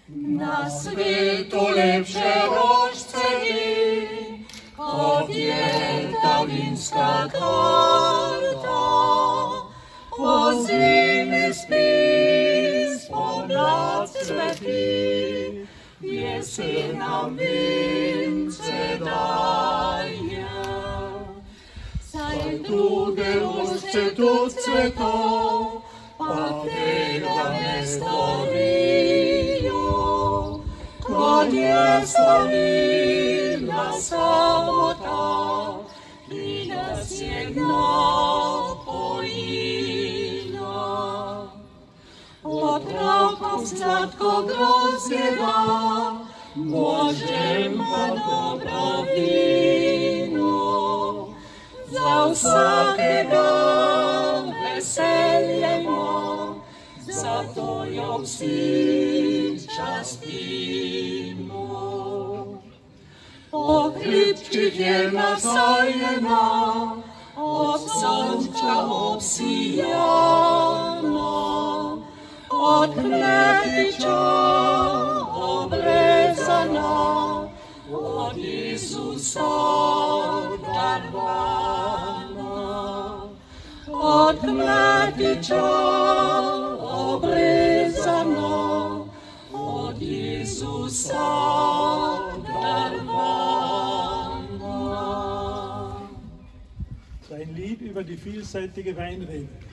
Na svetu lepše rožce ni, kot je ta vinska trta. Ozimi spis, pomlad cveti, jesen nam vince daje. Saj tudi rožce, tudi cvetov, pa tega ne storijo, kot je storila samota, ki nas je napojila. Otrokom sladko grozdjega, možem pa dobro vino, za vsakega veselje ima, zato jo vsi častimo. Po hribčih je nasajena, od sončka obsijana, od kmetiča obrezana, od Jezusa darovana. Od kmetiča obrezana, od Jezusa darovana. Ein Lied über die vielseitige Weinrebe.